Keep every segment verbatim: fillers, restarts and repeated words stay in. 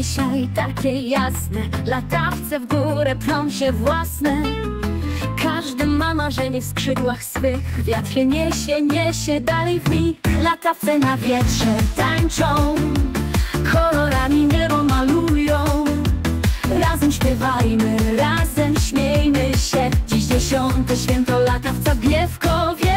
dzisiaj takie jasne, latawce w górę plą się własne. Każdy ma marzenie w skrzydłach swych, wiatr je niesie, niesie dalej w nich. Latawce na wietrze tańczą, kolorami niebo malują. Razem śpiewajmy, razem śmiejmy się, dziś dziesiąte święto latawca w Gniewkowie.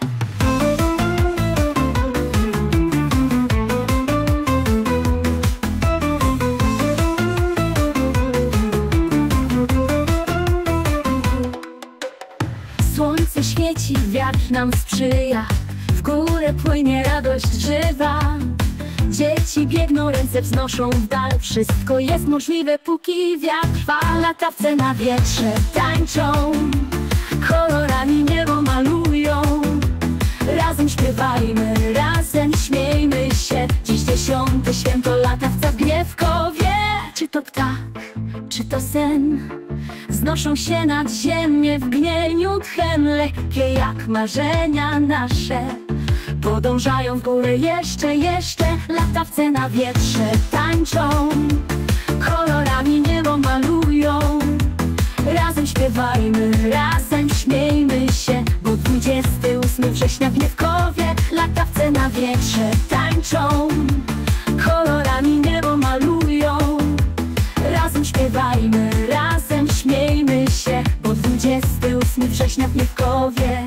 Słońce świeci, wiatr nam sprzyja, w górę płynie radość żywa. Dzieci biegną, ręce wznoszą w dal, wszystko jest możliwe, póki wiatr trwa. Latawce na wietrze tańczą, kolorami niebo malują. Razem śpiewajmy, razem śmiejmy się, dziś dziesiąte święto latawca w Gniewkowie. Czy to ptak, czy to sen, wznoszą się nad ziemię w gnieniu tchem, lekkie jak marzenia nasze. Podążają w górę jeszcze, jeszcze, latawce na wietrze tańczą, kolorami niebo malują. Razem śpiewajmy, razem śmiejmy się, bo dwudziestego ósmego września w Gniewkowie. Latawce na wietrze tańczą, kolorami niebo malują. Razem śpiewajmy, razem śmiejmy się, bo dwudziestego ósmego września w Gniewkowie.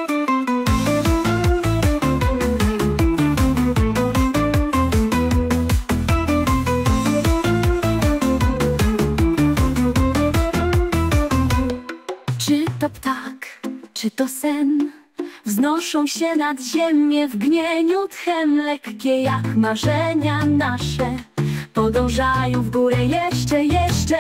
Czy to ptak, czy to sen, wznoszą się nad ziemię w gnieniu tchem, lekkie jak marzenia nasze. Podążają w górę jeszcze, jeszcze,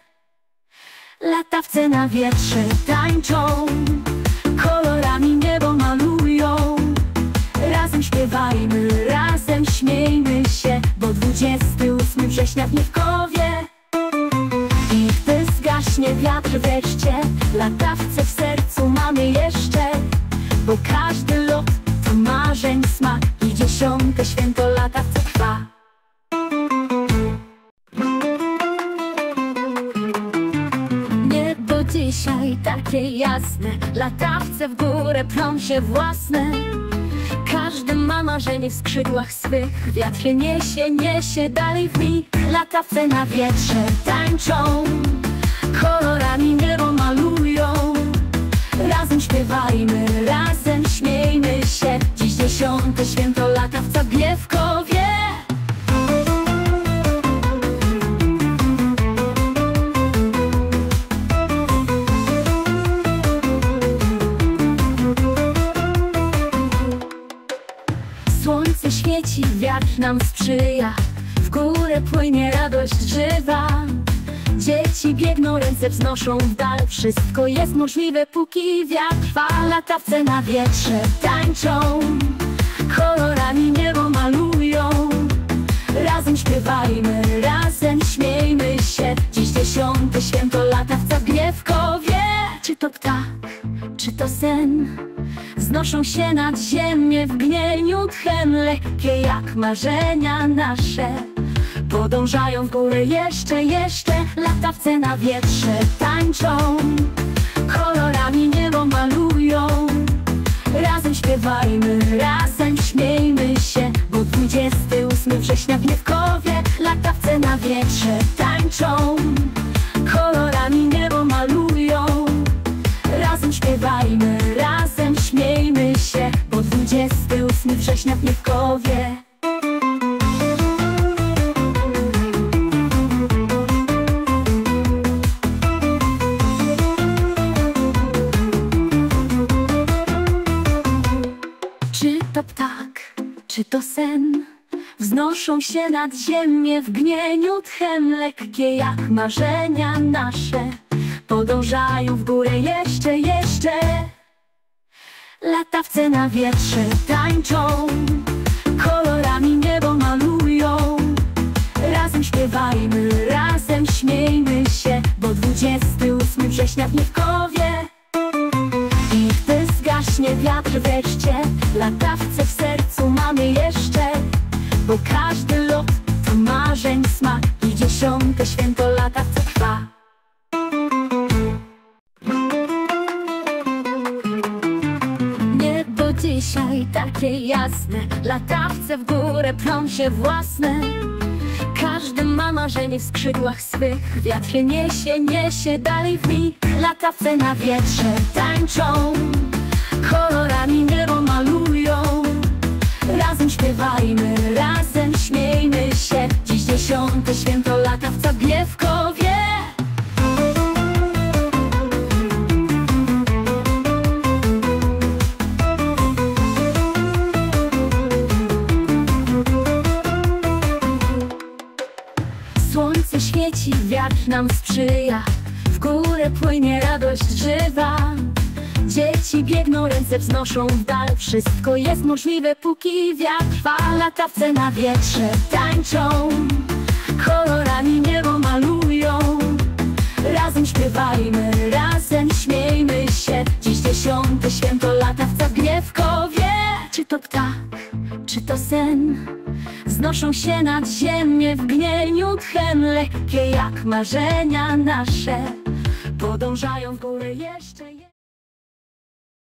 latawce na wietrze tańczą, kolorami niebo malują. Razem śpiewajmy, razem śmiejmy się, bo dwudziestego ósmego września w Gniewkowie. I gdy zgaśnie wiatr wreszcie, latawce w sercu mamy jeszcze, bo każdy lot to marzeń smak i dziesiąte święto latawca trwa. Niebo dzisiaj takie jasne, latawce w górę plą się własne. Każdy ma marzenie w skrzydłach swych, wiatr je niesie, niesie dalej w nich. Latawce na wietrze tańczą, kolorami niebo malują. Razem śpiewajmy, razem śmiejmy się, dziś dziesiąte święto latawca w Gniewkowie. Słońce świeci, wiatr nam sprzyja, w górę płynie radość żywa. Dzieci biegną, ręce wznoszą w dal, wszystko jest możliwe, póki wiatr trwa. Latawce na wietrze tańczą, kolorami niebo malują. Razem śpiewajmy, razem śmiejmy się, dziś dziesiąte święto latawca w Gniewkowie. Czy to ptak, czy to sen, wznoszą się nad ziemię w gnieniu tchem, lekkie jak marzenia nasze. Podążają w górę jeszcze, jeszcze, latawce na wietrze tańczą, kolorami niebo malują. Razem śpiewajmy, razem śmiejmy się, bo dwudziestego ósmego września w Gniewkowie. Latawce na wietrze tańczą, kolorami niebo malują. Razem śpiewajmy, razem śmiejmy się, bo dwudziestego ósmego września w Gniewkowie. Czy to ptak, czy to sen, wznoszą się nad ziemię w gnieniu tchem, lekkie jak marzenia nasze. Podążają w górę jeszcze, jeszcze, latawce na wietrze tańczą, kolorami niebo malują. Razem śpiewajmy, razem śmiejmy się, bo dwudziestego ósmego września w Gniewkowie. I gdy zgaśnie wiatr wreszcie, latawce w sercu mamy jeszcze, bo każdy lot to marzeń smak i dziesiąte Dziesiąte święto latawca trwa. Niebo dzisiaj takie jasne, latawce w górę plą się własne. Każdy ma marzenie w skrzydłach swych, wiatr je niesie, niesie dalej w nich. Latawce na wietrze tańczą, kolorami niebo malują. Razem śpiewajmy, razem śmiejmy się. Dziś dziesiąte święto latawca w Biewkowie. Słońce świeci, wiatr nam sprzyja, w górę płynie radość żywa. Dzieci biegną, ręce wznoszą w dal, wszystko jest możliwe, póki wiatr trwa. Latawce na wietrze tańczą, kolorami niebo malują. Razem śpiewajmy, razem śmiejmy się. Dziś dziesiąte święto latawca w Biewkowie. Czy to ptak, czy to sen, wznoszą się nad ziemię w gnieniu tchem. Lekkie jak marzenia nasze, podążają w górę jeszcze.